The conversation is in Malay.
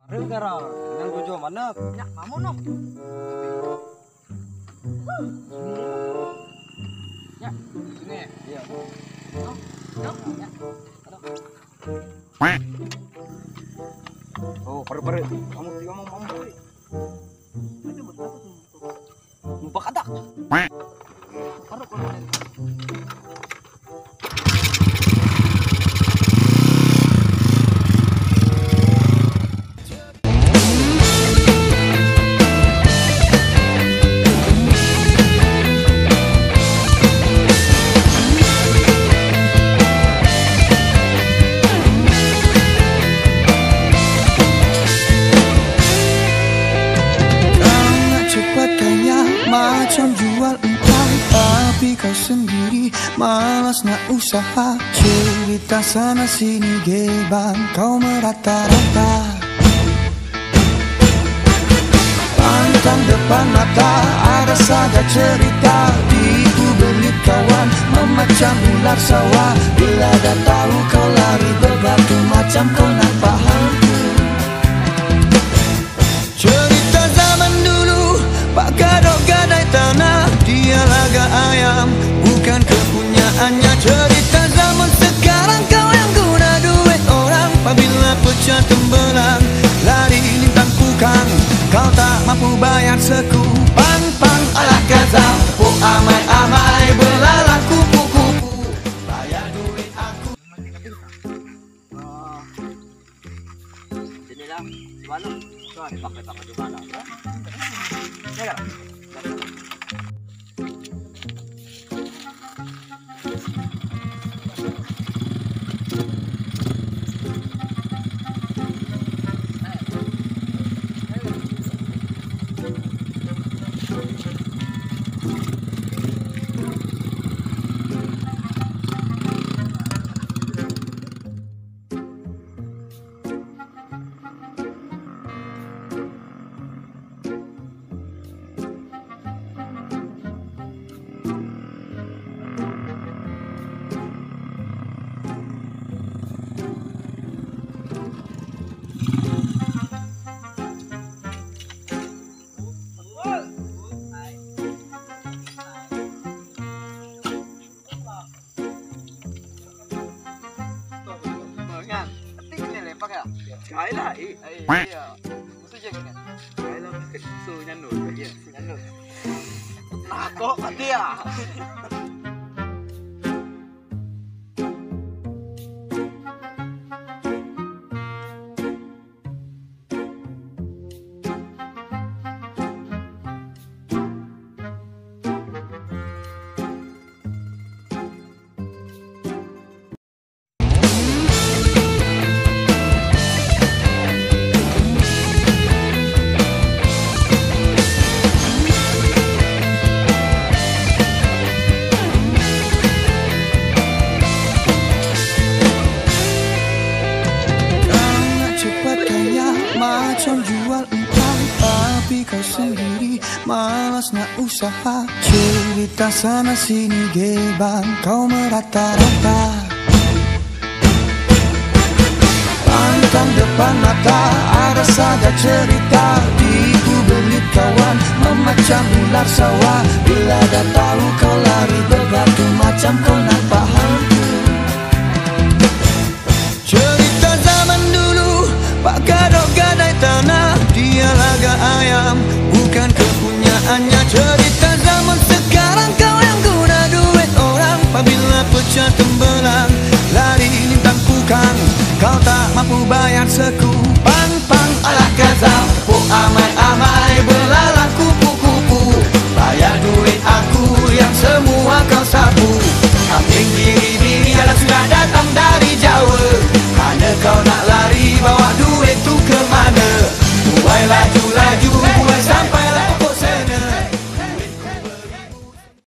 Gara dengan tujuh mana? Ya, kamu no. Ya, Ini. Iya. no, no, ya. Oh, pare. Kamu tiga mau pare. Itu buat apa tuh? Lupa kata. Taruh kalau ada. Macam jual entah, tapi kau sendiri malas nak usaha. Cerita sana sini gebang, kau merata-rata. Pantang depan mata, ada saja cerita. Tipu belit kawan, memacam ular sawah. Bila dah tahu kau lari berbatu macam kau nampak hantu. Cerita zaman dulu, Pak Gadok gadai tanah, dia laga ayam, bukan kepunyaannya. Cerita zaman sekarang, kau yang guna duit orang. Apabila pecah tembelang, lari lintang kukang, kau tak mampu bayar seku. Pang ala gazal, tepuk amai-amai, belalang kupu-kupu, bayar duit aku. Inilah di mana? Tuh dipakai di mana? Ya. Cái lại, mesti jaga kan. Cái lah susunya nur, ya, susunya nur. Nah, kok dia? Macam jual entah, tapi kau sendiri malas nak usaha. Cerita sana sini gebang, kau merata-rata. Pantang depan mata, ada saja cerita. Tipu belit kawan, memacam ular sawah. Bila dah tahu kau lari berbatu macam kau nampak hantu. Cerita zaman dulu, Pak Gadok gadai tanah, dia laga ayam, bukan kepunyaannya. Cerita zaman sekarang, kau yang guna duit orang. Apabila pecah tembelang, lari lintang kukang, kau tak mampu bayar seku. Pang ala gazal, tepuk amai-amai.